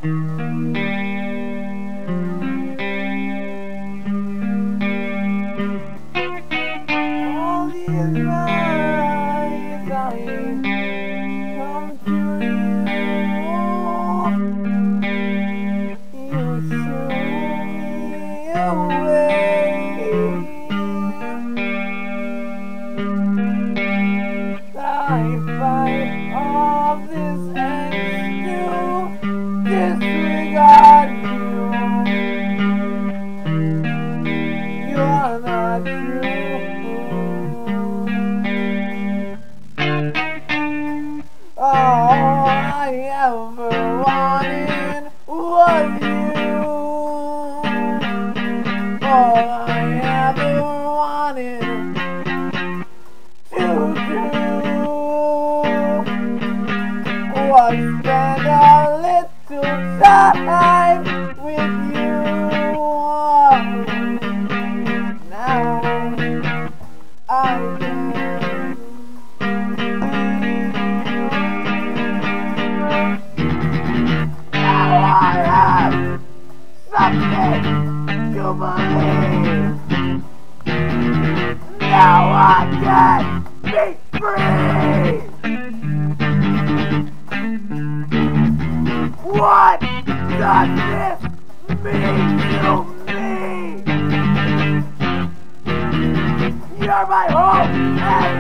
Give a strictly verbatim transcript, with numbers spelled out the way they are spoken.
All these nights I come to you. You show me a way. I fight all this angst to disregard you. You are not true. All I ever wanted was you. All I ever wanted to do was spend a little time with you. Now I can. Now I have something to believe. Now I can be free. What does this mean to me? You're my hope and